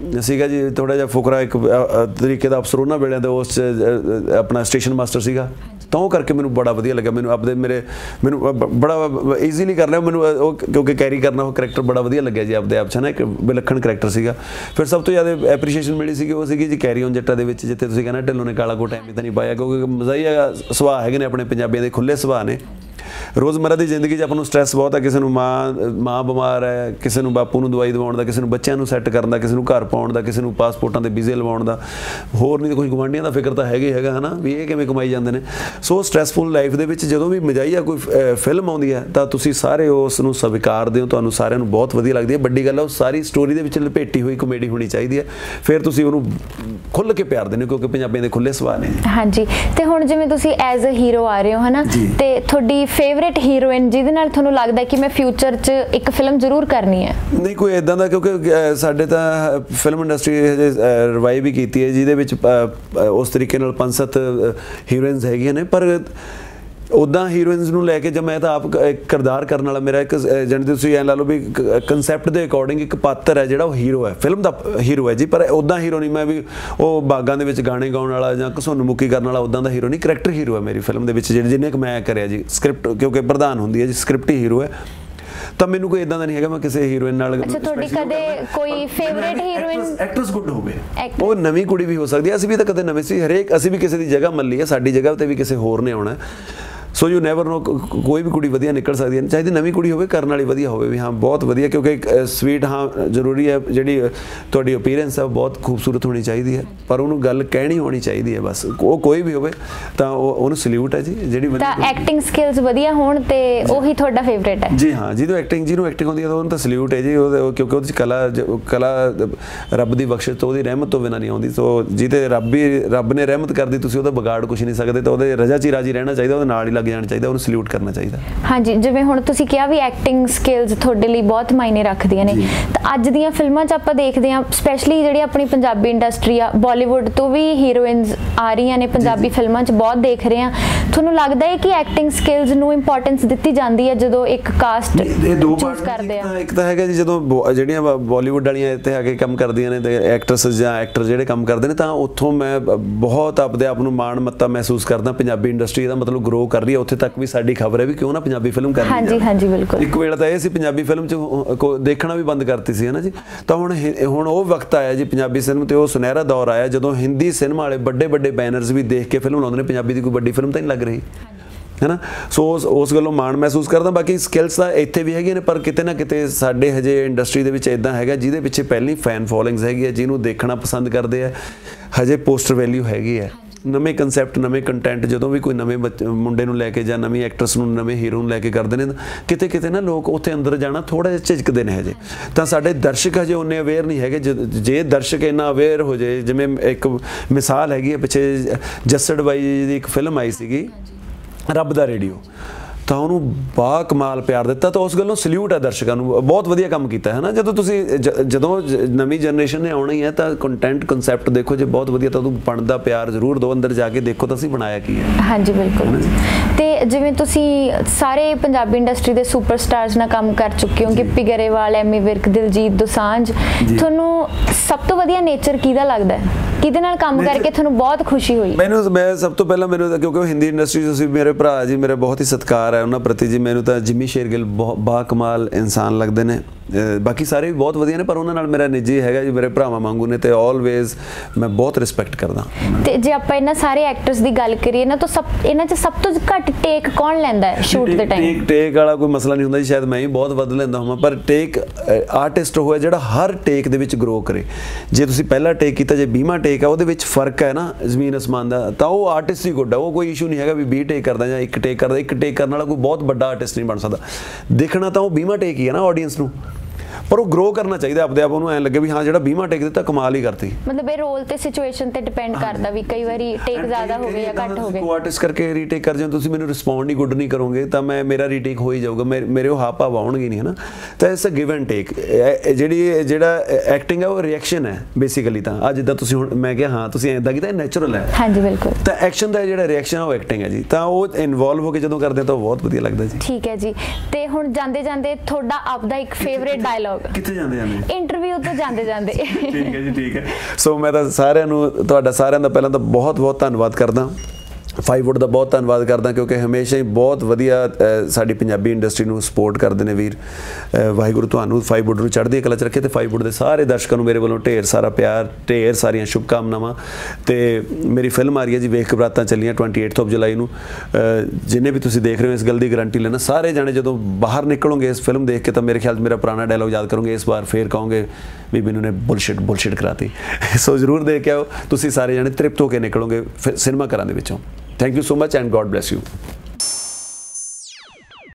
B: ਸੀਗਾ ਜੀ ਥੋੜਾ ਜਿਹਾ ਫੁਕਰਾ ਇੱਕ ਤਰੀਕੇ ਦਾ ਅਫਸਰ ਉਹਨਾਂ ਵੇਲੇ ਦਾ ਉਸ ਆਪਣਾ ਸਟੇਸ਼ਨ ਮਾਸਟਰ ਸੀਗਾ ਤਾਂ ਉਹ ਕਰਕੇ ਮੈਨੂੰ ਬੜਾ ਵਧੀਆ ਲੱਗਾ ਮੈਨੂੰ ਆਪਦੇ ਮੈਨੂੰ ਬੜਾ ਈਜ਼ੀਲੀ ਕਰ ਲਿਆ ਮੈਨੂੰ ਉਹ ਕਿਉਂਕਿ ਕੈਰੀ ਕਰਨਾ ਉਹ ਕਰੈਕਟਰ ਬੜਾ ਵਧੀਆ ਲੱਗਿਆ ਜੀ ਆਪਦੇ ਆਪ 'ਚ ਨਾ ਇੱਕ ਵਿਲੱਖਣ ਕਰੈਕਟਰ ਸੀਗਾ। ਫਿਰ ਸਭ ਤੋਂ ਜ਼ਿਆਦਾ ਐਪਰੀਸ਼ੀਏਸ਼ਨ ਮਿਲੀ ਸੀਗੀ ਉਹ ਸੀਗੀ ਜੀ ਕੈਰੀ ਔਨ ਜੱਟਾ ਦੇ ਵਿੱਚ ਜਿੱਥੇ ਤੁਸੀਂ ਕਹਿੰਦਾ ਢਿੱਲੋਂ ਨੇ ਕਾਲਾ ਕੋਟ ਐਵੇਂ ਤਾਂ ਨਹੀਂ ਪਾਇਆ ਕਿਉਂਕਿ ਮਜ਼ਾਹੀਆ ਸੁਭਾਅ ਹੈਗੇ ਨੇ ਆਪਣੇ ਪੰਜਾਬੀਆਂ ਦੇ ਖੁੱਲ੍ਹੇ ਸੁਭਾਅ ਨੇ। ਰੋਜ਼ਮਰਾ ਦੀ ਜ਼ਿੰਦਗੀ 'ਚ ਆਪਾਂ ਨੂੰ ਸਟ੍ਰੈਸ ਬਹੁਤ ਹੈ ਕਿਸੇ ਨੂੰ ਮਾਂ ਬਿਮਾਰ ਹੈ ਕਿਸੇ ਨੂੰ ਬਾਪੂ ਨੂੰ ਦਵਾਈ ਦਵਾਉਣ ਦਾ ਕਿਸੇ ਨੂੰ ਬੱਚਿਆਂ ਨੂੰ ਸੈੱਟ ਕਰਨ ਦਾ ਕਿਸੇ ਨੂੰ ਘਰ ਪਾਉਣ ਦਾ ਕਿਸੇ ਨੂੰ ਪਾਸਪੋਰਟਾਂ ਦੇ ਵੀਜ਼ੇ ਲਵਾਉਣ ਦਾ ਹੋਰ ਨਹੀਂ ਤਾਂ ਕੁਝ ਗੁਆਂਢੀਆਂ ਦਾ ਫਿਕਰ ਤਾਂ ਹੈਗਾ ਹੈ ਨਾ ਵੀ ਇਹ ਕਿਵੇਂ ਕਮਾਈ ਜਾਂਦੇ ਨੇ। ਸੋ ਸਟ੍ਰੈਸਫੁਲ ਲਾਈਫ ਦੇ ਵਿੱਚ ਜਦੋਂ ਵੀ ਮਜ਼ਾਹੀਆ ਕੋਈ ਫਿਲਮ ਆਉਂਦੀ ਹੈ ਤਾਂ ਤੁਸੀਂ ਸਾਰੇ ਉਸ ਨੂੰ ਸਵੀਕਾਰਦੇ ਹੋ ਤੁਹਾਨੂੰ ਸਾਰਿਆਂ ਨੂੰ ਬਹੁਤ ਵਧੀਆ ਲੱਗਦੀ ਹੈ। ਵੱਡੀ ਗੱਲ ਹੈ ਉਹ ਸਾਰੀ ਸਟੋਰੀ ਦੇ ਵਿੱਚ ਲਪੇਟੀ ਹੋਈ ਕਮੇਡੀ ਹੋਣੀ ਚਾਹੀਦੀ ਹੈ ਫਿਰ ਤੁਸੀਂ ਉਹਨੂੰ ਖੁੱਲ੍ਹ ਕੇ ਪਿਆਰ ਦਿੰਦੇ ਹੋ ਕਿਉਂਕਿ ਪੰਜਾਬੀਆਂ ਦੇ ਖੁੱਲ੍ਹੇ ਸੁਭਾਅ ਨੇ। ਹਾਂਜੀ
A: ਤੇ ਹੁਣ ਜਿਵੇਂ ਤੁਸੀਂ ਐਜ਼ ਅ ਹੀਰੋ ਆ ਰਹੇ ਹੋ ਹੈ ਨਾ ਤੇ ਤੁਹਾਡੀ ਫੇਵਰੇਟ ਹੀਰੋਇਨ ਜਿਹਦੇ ਨਾਲ ਤੁਹਾਨੂੰ ਲੱਗਦਾ ਕਿ ਮੈਂ ਫਿਊਚਰ 'ਚ ਇੱਕ ਫਿਲਮ ਜ਼ਰੂਰ ਕਰਨੀ ਹੈ?
B: ਨਹੀਂ ਕੋਈ ਇੱਦਾਂ ਦਾ ਕਿਉਂਕਿ ਸਾਡੇ ਤਾਂ ਫਿਲਮ ਇੰਡਸਟਰੀ ਹਜੇ ਰਿਵਾਈਵ ਵੀ ਕੀਤੀ ਹੈ ਜਿਹਦੇ ਵਿੱਚ ਉਸ ਤਰੀਕੇ ਨਾਲ 5-7 ਹੀਰੋਇਨਸ ਹੈਗੀਆਂ ਨੇ ਪਰ ਉੱਦਾਂ ਹੀਰੋਇਨਸ ਨੂੰ ਲੈ ਕੇ ਜੇ ਮੈਂ ਤਾਂ ਆਪ ਕਿਰਦਾਰ ਕਰਨ ਵਾਲਾ ਮੇਰਾ ਇੱਕ ਜਾਣੀ ਤੁਸੀਂ ਐਂ ਲਾ ਲਓ ਵੀ ਕਨਸੈਪਟ ਦੇ ਅਕੋਰਡਿੰਗ ਇੱਕ ਪਾਤਰ ਹੈ ਜਿਹੜਾ ਉਹ ਹੀਰੋ ਹੈ ਫਿਲਮ ਦਾ ਹੀਰੋ ਹੈ ਜੀ ਪਰ ਉੱਦਾਂ ਹੀਰੋ ਨਹੀਂ ਮੈਂ ਵੀ ਉਹ ਬਾਗਾਂ ਦੇ ਵਿੱਚ ਗਾਣੇ ਗਾਉਣ ਵਾਲਾ ਜਾਂ ਘਸੁੰਨ ਮੁੱਕੀ ਕਰਨ ਵਾਲਾ ਉੱਦਾਂ ਦਾ ਹੀਰੋ ਨਹੀਂ ਕਰੈਕਟਰ ਹੀਰੋ ਹੈ ਮੇਰੀ ਫਿਲਮ ਦੇ ਵਿੱਚ ਜਿੰਨੇ ਕੁ ਮੈਂ ਕਰਿਆ ਜੀ ਸਕ੍ਰਿਪਟ ਕਿਉਂਕਿ ਪ੍ਰਧਾਨ ਹੁੰਦੀ ਹੈ ਜੀ ਸਕ੍ਰਿਪਟ ਹੀ ਹੀਰੋ ਹੈ ਤਾਂ ਮੈਨੂੰ ਕੋਈ ਇਦਾਂ ਦਾ ਨਹੀਂ ਹੈਗਾ ਮੈਂ ਕਿਸੇ ਹੀਰੋਇਨ ਨਾਲ।
A: ਅੱਛਾ ਤੁਹਾਡੀ ਕਦੇ ਕੋਈ ਫੇਵਰੇਟ ਹੀਰੋਇਨ
B: ਐਕਟਰਸ ਗੁੱਡ ਹੋਵੇ ਉਹ ਨਵੀਂ ਕੁੜੀ ਵੀ ਹੋ ਸਕਦੀ ਹੈ ਅਸੀਂ ਵੀ ਤਾਂ ਕਦੇ ਨਵੇਂ ਸੀ ਹਰੇਕ ਅਸੀਂ ਵੀ ਕਿਸੇ ਦੀ ਜਗ੍ਹਾ ਮੱਲੀ ਹੈ ਸਾਡੀ ਜਗ੍ਹਾ ਤੇ ਵੀ ਕਿਸੇ ਹੋਰ ਨੇ ਆਉਣਾ ਸੋ ਯੂ ਨੈਵਰ ਨੋ ਕੋਈ ਵੀ ਕੁੜੀ ਵਧੀਆ ਨਿਕਲ ਸਕਦੀ ਹੈ ਚਾਹੀਦੀ ਨਵੀਂ ਕੁੜੀ ਹੋਵੇ ਕਰਨ ਵਾਲੀ ਵਧੀਆ ਹੋਵੇ ਵੀ ਹਾਂ ਬਹੁਤ ਵਧੀਆ ਕਿਉਂਕਿ ਸਵੀਟ ਹਾਂ ਜ਼ਰੂਰੀ ਹੈ ਜਿਹੜੀ ਤੁਹਾਡੀ ਅਪੀਅਰੈਂਸ ਹੈ ਉਹ ਬਹੁਤ ਖੂਬਸੂਰਤ ਹੋਣੀ ਚਾਹੀਦੀ ਹੈ ਪਰ ਉਹਨੂੰ ਗੱਲ ਕਹਿਣੀ ਹੋਣੀ ਚਾਹੀਦੀ ਹੈ ਬਸ ਉਹ ਕੋਈ ਵੀ ਹੋਵੇ ਤਾਂ ਉਹਨੂੰ ਸਲੂਟ ਹੈ ਜੀ ਜਿਹੜੀ
A: ਤਾਂ ਐਕਟਿੰਗ ਸਕਿੱਲਸ ਵਧੀਆ ਹੋਣ ਤੇ ਉਹੀ ਤੁਹਾਡਾ ਫੇਵਰੇਟ ਹੈ ਜੀ।
B: ਹਾਂ ਜਿਹਨੂੰ ਐਕਟਿੰਗ ਆਉਂਦੀ ਹੈ ਉਹਨੂੰ ਤਾਂ ਸਲੂਟ ਹੈ ਜੀ ਕਿਉਂਕਿ ਉਹਦੇ 'ਚ ਕਲਾ ਰੱਬ ਦੀ ਬਖਸ਼ਿਸ਼ ਤੋਂ ਉਹਦੀ ਰਹਿਮਤ ਤੋਂ ਬਿਨਾਂ ਨਹੀਂ ਆਉਂਦੀ ਸੋ ਜਿਹਦੇ ਰੱਬ ਨੇ ਰਹਿਮਤ ਕਰਦੀ ਤੁਸੀਂ ਉਹਦਾ ਵਿਗਾੜ ਕੁਛ ਨਹੀਂ ਸਕਦੇ ਤਾਂ ਉਹਦੇ ਰਜ਼ਾ 'ਚ ਹੀ ਰਾਜੀ ਰਹਿਣਾ ਚਾਹੀਦਾ ਉਹਦੇ ਨਾਲ ਹੀ ਜਾਣਾ ਚਾਹੀਦਾ ਉਹਨੂੰ ਸਲੂਟ ਕਰਨਾ ਚਾਹੀਦਾ।
A: ਹਾਂਜੀ ਜਿਵੇਂ ਹੁਣ ਤੁਸੀਂ ਕਿਹਾ ਵੀ ਐਕਟਿੰਗ ਸਕਿੱਲਸ ਤੁਹਾਡੇ ਲਈ ਬਹੁਤ ਮਾਇਨੇ ਰੱਖਦੀਆਂ ਨੇ ਤਾਂ ਅੱਜ ਦੀਆਂ ਫਿਲਮਾਂ 'ਚ ਆਪਾਂ ਦੇਖਦੇ ਹਾਂ ਸਪੈਸ਼ਲੀ ਜਿਹੜੀ ਆਪਣੀ ਪੰਜਾਬੀ ਇੰਡਸਟਰੀ ਆ ਬਾਲੀਵੁੱਡ ਤੋਂ ਵੀ ਹੀਰੋਇਨਸ ਆ ਰਹੀਆਂ ਨੇ ਪੰਜਾਬੀ ਫਿਲਮਾਂ 'ਚ ਬਹੁਤ ਦੇਖ ਰਹੇ ਹਾਂ ਤੁਹਾਨੂੰ ਲੱਗਦਾ ਹੈ ਕਿ ਐਕਟਿੰਗ ਸਕਿੱਲਸ ਨੂੰ ਇੰਪੋਰਟੈਂਸ ਦਿੱਤੀ ਜਾਂਦੀ ਹੈ ਜਦੋਂ ਇੱਕ ਕਾਸਟ ਚੂਜ਼ ਕਰਦੇ ਆ?
B: ਇੱਕ ਤਾਂ ਹੈਗਾ ਜੀ ਜਦੋਂ ਜਿਹੜੀਆਂ ਬਾਲੀਵੁੱਡ ਵਾਲੀਆਂ ਇੱਥੇ ਆ ਕੇ ਕੰਮ ਕਰਦੀਆਂ ਨੇ ਤੇ ਐਕਟਰਸ ਜਾਂ ਐਕਟਰ ਜਿਹੜੇ ਕੰਮ ਕਰਦੇ ਨੇ ਤਾਂ ਉੱਥੋਂ ਮੈਂ ਬਹੁਤ ਆਪਦੇ ਆਪ ਨੂੰ ਮਾਣ ਮੱਤਾ ਮਹਿਸੂਸ ਕਰਦਾ ਪੰਜਾਬੀ ਇੰਡਸਟਰੀ ਦਾ ਮਤਲਬ ਗਰੋ ਕਰ ਰਹੀ ਹੈ ਉੱਥੇ ਤੱਕ ਵੀ ਸਾਡੀ ਖਬਰ ਹੈ ਵੀ ਕਿਉਂ ਨਾ ਪੰਜਾਬੀ ਫਿਲਮ ਕਰਨੀ
A: ਹਾਂਜੀ ਹਾਂਜੀ ਬਿਲਕੁਲ
B: ਇੱਕ ਵੇਲੇ ਤਾਂ ਇਹ ਸੀ ਪੰਜਾਬੀ ਫਿਲਮ 'ਚ ਦੇਖਣਾ ਵੀ ਬੰਦ ਕਰਤੀ ਸੀ ਹੈ ਨਾ ਜੀ ਤਾਂ ਹੁਣ ਉਹ ਵਕਤ ਆਇਆ ਜੀ ਪੰਜਾਬੀ ਸਿਨੇਮਾ ਤੇ ਉਹ ਸੁਨਹਿਰਾ ਦੌਰ ਆਇਆ ਜਦੋਂ ਹਿੰਦੀ ਸਿਨੇਮਾ ਵਾਲੇ ਵੱਡੇ ਬੈਨਰਸ ਵੀ ਦੇਖ ਕੇ ਫਿਲਮ ਲਾਉਂਦੇ ਨੇ ਪੰਜਾਬੀ ਦੀ ਕੋਈ ਵੱਡੀ ਫਿਲਮ ਤਾਂ ਨਹੀਂ ਲੱਗ ਰਹੀ ਹੈ ਨਾ ਸੋ ਉਸ ਗੱਲੋਂ ਮਾਣ ਮਹਿਸੂਸ ਕਰਦਾ ਬਾਕੀ ਸਕਿੱਲਸ ਤਾਂ ਇੱਥੇ ਵੀ ਹੈਗੀਆਂ ਨੇ ਪਰ ਕਿਤੇ ਨਾ ਕਿਤੇ ਸਾਡੇ ਹਜੇ ਇੰਡਸਟਰੀ ਦੇ ਵਿੱਚ ਇੱਦਾਂ ਹੈਗਾ ਜਿਹਦੇ ਪਿੱਛੇ ਪਹਿਲੀ ਫੈਨ ਫੋਲੋਇੰਗਸ ਹੈਗੀ ਹੈ ਜਿਹਨੂੰ ਦੇਖਣਾ ਪਸੰਦ ਕਰਦੇ ਆ ਹਜੇ ਪੋਸਟਰ ਵੈਲਿਊ ਹੈਗੀ ਹੈ ਨਵੇਂ ਕਨਸੈਪਟ ਨਵੇਂ ਕੰਟੈਂਟ ਜਦੋਂ ਵੀ ਕੋਈ ਨਵੇਂ ਮੁੰਡੇ ਨੂੰ ਲੈ ਕੇ ਜਾਂ ਨਵੀਂ ਐਕਟਰਸ ਨੂੰ ਨਵੇਂ ਹੀਰੋ ਨੂੰ ਲੈ ਕੇ ਕਰਦੇ ਨੇ ਕਿਤੇ ਨਾ ਲੋਕ ਉੱਥੇ ਅੰਦਰ ਜਾਣਾ ਥੋੜਾ ਜਿਹਾ ਝਿਜਕਦੇ ਨੇ ਹਜੇ ਤਾਂ ਸਾਡੇ ਦਰਸ਼ਕ ਹਜੇ ਉਨੇ ਅਵੇਅਰ ਨਹੀਂ ਹੈਗੇ ਜੇ ਦਰਸ਼ਕ ਇੰਨਾ ਅਵੇਅਰ ਹੋ ਜਾਏ ਜਿਵੇਂ ਇੱਕ ਮਿਸਾਲ ਹੈਗੀ ਹੈ ਪਿੱਛੇ ਜੱਸੜ ਬਾਈ ਦੀ ਇੱਕ ਫਿਲਮ ਆਈ ਸੀਗੀ ਰੱਬ ਦਾ ਰੇਡੀਓ ਤਾਂ ਉਹਨੂੰ ਬਾ ਕਮਾਲ ਪਿਆਰ ਦਿੱਤਾ ਤਾਂ ਉਸ ਗੱਲੋਂ ਸਲੂਟ ਹੈ ਦਰਸ਼ਕਾਂ ਨੂੰ ਬਹੁਤ ਵਧੀਆ ਕੰਮ ਕੀਤਾ ਹੈ ਨਾ ਜਦੋਂ ਨਵੀਂ ਜਨਰੇਸ਼ਨ ਨੇ ਆਉਣਾ ਹੀ ਹੈ ਤਾਂ ਕੰਟੈਂਟ ਕਨਸੈਪਟ ਦੇਖੋ ਜੇ ਬਹੁਤ ਵਧੀਆ ਤਾਂ ਉਹਨੂੰ ਬਣਦਾ ਪਿਆਰ ਜ਼ਰੂਰ ਦਿਓ ਅੰਦਰ ਜਾ ਕੇ ਦੇਖੋ ਤਾਂ ਅਸੀਂ ਬਣਾਇਆ ਕੀ ਹੈ। ਹਾਂਜੀ ਬਿਲਕੁਲ
A: ਤੇ ਜਿਵੇਂ ਤੁਸੀਂ ਸਾਰੇ ਪੰਜਾਬੀ ਇੰਡਸਟਰੀ ਦੇ ਸੁਪਰਸਟਾਰਸ ਨਾਲ ਕੰਮ ਕਰ ਚੁੱਕੇ ਹੋ ਗਿੱਪੀ ਗਰੇਵਾਲ ਐਮੀ ਵਿਰਕ ਦਿਲਜੀਤ ਦੋਸਾਂਝ ਤੁਹਾਨੂੰ ਸਭ ਤੋਂ ਵਧੀਆ ਨੇਚਰ ਕਿਹਦਾ ਲੱਗਦਾ ਹੈ ਕਿਹਦੇ ਨਾਲ ਕੰਮ ਕਰਕੇ ਤੁਹਾਨੂੰ ਬਹੁਤ ਖੁਸ਼ੀ ਹੋਈ?
B: ਮੈਂ ਸਭ ਤੋਂ ਪਹਿਲਾਂ ਮੈਨੂੰ ਕਿਉਂਕਿ ਉਹ ਹਿੰਦੀ ਇੰਡਸਟਰੀ ਤੁਸੀਂ ਮੇਰੇ ਭਰਾ ਜੀ ਮੇਰੇ ਬਹੁਤ ਹੀ ਸਤਿਕਾਰ ਹੈ ਉਹਨਾਂ ਪ੍ਰਤੀ ਜੀ ਮੈਨੂੰ ਤਾਂ ਜਿੰਮੀ ਸ਼ੇਰਗਿੱਲ ਬਾ ਕਮਾਲ ਇਨਸਾਨ ਲੱਗਦੇ ਨੇ ਬਾਕੀ ਸਾਰੇ ਵੀ ਬਹੁਤ ਵਧੀਆ ਨੇ ਪਰ ਉਹਨਾਂ ਨਾਲ ਮੇਰਾ ਨਿੱਜੀ ਹੈਗਾ ਜੀ ਮੇਰੇ ਭਰਾਵਾਂ ਵਾਂਗੂ ਨੇ ਤੇ ਆਲਵੇਜ਼ ਮੈਂ ਬਹੁਤ ਰਿਸਪੈਕਟ ਕਰਦਾ।
A: ਤੇ ਜੇ ਆਪਾਂ ਇਹਨਾਂ ਸਾਰੇ ਐਕਟਰਸ ਦੀ ਗੱਲ ਕਰੀਏ ਨਾ ਤਾਂ ਇਹਨਾਂ 'ਚ ਸਭ ਤੋਂ ਘੱਟ ਟੇਕ ਕੌਣ ਲੈਂਦਾ ਹੈ ਸ਼ੂਟ ਦੇ ਟਾਈਮ?
B: ਟੇਕ ਵਾਲਾ ਕੋਈ ਮਸਲਾ ਨਹੀਂ ਹੁੰਦਾ ਜੀ ਸ਼ਾਇਦ ਮੈਂ ਹੀ ਬਹੁਤ ਵੱਧ ਲੈਂਦਾ ਹਾਂ ਪਰ ਟੇਕ ਆਰਟਿਸਟ ਹੋਇਆ ਜਿਹੜਾ ਹਰ ਟੇਕ ਦੇ ਵਿੱਚ ਗਰੋ ਕਰੇ ਜੇ ਤੁਸੀਂ ਪਹਿਲਾ ਟੇਕ ਕੀਤਾ ਜੇ 20ਵਾਂ ਟੇਕ ਆ ਉਹਦੇ ਵਿੱਚ ਫਰਕ ਹੈ ਨਾ ਜ਼ਮੀਨ ਅਸਮਾਨ ਦਾ ਤਾਂ ਉਹ ਆਰਟਿਸਟ ਹੀ ਗੁੱਡ ਆ ਉਹ ਕੋਈ ਇਸ਼ੂ ਨਹੀਂ ਹੈਗਾ ਵੀ 20 ਟੇਕ ਕਰਦਾ ਜਾਂ ਇੱਕ ਟੇਕ ਕਰਦਾ ਇੱਕ ਟੇਕ ਕਰਨ ਵਾਲਾ ਕੋਈ ਬਹੁਤ ਵੱਡਾ ਆਰਟਿਸਟ ਨਹੀਂ ਬਣ ਸਕਦਾ ਦੇਖਣਾ ਤਾਂ ਉਹ 20ਵਾਂ ਟੇਕ ਹੀ ਹੈ ਨਾ ਆਡੀਅנס ਨੂੰ ਪਰ ਉਹ ਗਰੋ ਕਰਨਾ ਚਾਹੀਦਾ ਆਪਦੇ ਆਪ ਉਹਨੂੰ ਐਂ ਲੱਗੇ ਵੀ ਹਾਂ ਜਿਹੜਾ 20ਵਾਂ ਟੇਕ ਦਿੱਤਾ ਕਮਾਲ ਹੀ ਕਰਤੀ
A: ਮਤਲਬ ਇਹ ਰੋਲ ਤੇ ਸਿਚੁਏਸ਼ਨ ਤੇ ਡਿਪੈਂਡ ਕਰਦਾ ਵੀ ਕਈ ਵਾਰੀ ਟੇਕ ਜ਼ਿਆਦਾ ਹੋ ਗਏ ਜਾਂ ਘੱਟ ਹੋ ਗਏ ਕੋ
B: ਆਰਟਿਸਟ ਕਰਕੇ ਰੀਟੇਕ ਕਰ ਜਾਂ ਤੁਸੀਂ ਮੈਨੂੰ ਰਿਸਪੌਂਡ ਹੀ ਗੁੱਡ ਨਹੀਂ ਕਰੋਗੇ ਤਾਂ ਮੇਰਾ ਰੀਟੇਕ ਹੋ ਹੀ ਜਾਊਗਾ ਮੇਰੇ ਉਹ ਹਾਵ ਭਾਵ ਆਉਣਗੇ ਨਹੀਂ ਹੈ ਨਾ ਤਾਂ it's a give and take ਜਿਹੜਾ ਐਕਟਿੰਗ ਹੈ ਉਹ ਰਿਐਕਸ਼ਨ ਹੈ ਬੇਸਿਕਲੀ ਤਾਂ ਅੱਜ ਜਿੱਦਾਂ ਤੁਸੀਂ ਹੁਣ ਮੈਂ ਕਿਹਾ ਹਾਂ ਤੁਸੀਂ ਇੱਦਾਂ ਕੀਤਾ ਨੈਚੁਰਲ ਹੈ ਹਾਂਜੀ ਬਿਲਕੁਲ ਤਾਂ ਐਕਸ਼ਨ ਦਾ ਜਿਹੜਾ ਰਿਐਕਸ਼ਨ ਹੈ ਉਹ ਐਕਟਿੰਗ ਹੈ ਜੀ ਤਾਂ ਉਹ ਇਨਵੋਲਵ ਹੋ ਕੇ ਜਦੋਂ ਕਰਦੇ ਤਾਂ ਉਹ ਬਹੁਤ ਵਧੀਆ ਲੱਗਦਾ ਜੀ।
A: ਠੀਕ ਹੈ ਜੀ ਤੇ ਹੁਣ ਜਾਂਦੇ ਤੁਹਾਡਾ ਆਪਦਾ ਇੱਕ ਫੇਵਰੇਟ ਡਾਇਲੌਗ
B: ਕਿੱਥੇ ਜਾਂਦੇ
A: ਇੰਟਰਵਿਊ ਤੇ ਜਾਂਦੇ
B: ਠੀਕ ਹੈ ਜੀ, ਠੀਕ ਹੈ। ਸੋ ਮੈਂ ਤਾਂ ਸਾਰਿਆਂ ਨੂੰ, ਤੁਹਾਡਾ ਸਾਰਿਆਂ ਦਾ ਪਹਿਲਾਂ ਤਾਂ ਬਹੁਤ ਬਹੁਤ ਧੰਨਵਾਦ ਕਰਦਾ, ਫਾਈਵਵੁੱਡ ਦਾ ਬਹੁਤ ਧੰਨਵਾਦ ਕਰਦਾ, ਕਿਉਂਕਿ ਹਮੇਸ਼ਾ ਹੀ ਬਹੁਤ ਵਧੀਆ ਸਾਡੀ ਪੰਜਾਬੀ ਇੰਡਸਟਰੀ ਨੂੰ ਸਪੋਰਟ ਕਰਦੇ ਨੇ ਵੀਰ। ਵਾਹਿਗੁਰੂ ਤੁਹਾਨੂੰ ਫਾਈਵਵੁੱਡ ਨੂੰ ਚੜ੍ਹਦੀ ਕਲਾ 'ਚ ਰੱਖੇ, ਤੇ ਫਾਈਵਵੁੱਡ ਦੇ ਸਾਰੇ ਦਰਸ਼ਕਾਂ ਨੂੰ ਮੇਰੇ ਵੱਲੋਂ ਢੇਰ ਸਾਰਾ ਪਿਆਰ, ਢੇਰ ਸਾਰੀਆਂ ਸ਼ੁਭਕਾਮਨਾਵਾਂ। ਤੇ ਮੇਰੀ ਫਿਲਮ ਆ ਰਹੀ ਹੈ ਜੀ ਵੇਖ ਬਰਾਤਾਂ ਚੱਲੀਆਂ 28 ਜੁਲਾਈ ਨੂੰ। ਜਿੰਨੇ ਵੀ ਤੁਸੀਂ ਦੇਖ ਰਹੇ ਹੋ ਇਸ ਗੱਲ ਦੀ ਗਾਰੰਟੀ ਲੈਣਾ, ਸਾਰੇ ਜਾਣੇ ਜਦੋਂ ਬਾਹਰ ਨਿਕਲੋਗੇ ਇਸ ਫਿਲਮ ਦੇਖ ਕੇ ਤਾਂ ਮੇਰੇ ਖਿਆਲ 'ਚ ਮੇਰਾ ਪੁਰਾਣਾ ਡਾਇਲੌਗ ਯਾਦ ਕਰੋਗੇ, ਇਸ ਵਾਰ ਫੇਰ ਕਹੋਗੇ ਵੀ ਬਿੰਨੂ ਨੇ ਬੁਲਸ਼ਿਟ ਕਰਾਤੀ। ਸੋ ਜ਼ਰੂਰ ਦੇਖ ਕੇ ਆਓ, ਤੁਸੀਂ ਸਾਰੇ ਜਾਣੇ ਤ੍ਰਿਪਤ ਹੋ ਕੇ ਨਿਕਲੋਗੇ ਸਿਨੇਮਾ ਘਰਾਂ ਦੇ ਵਿੱਚੋਂ। Thank you so much and God bless you.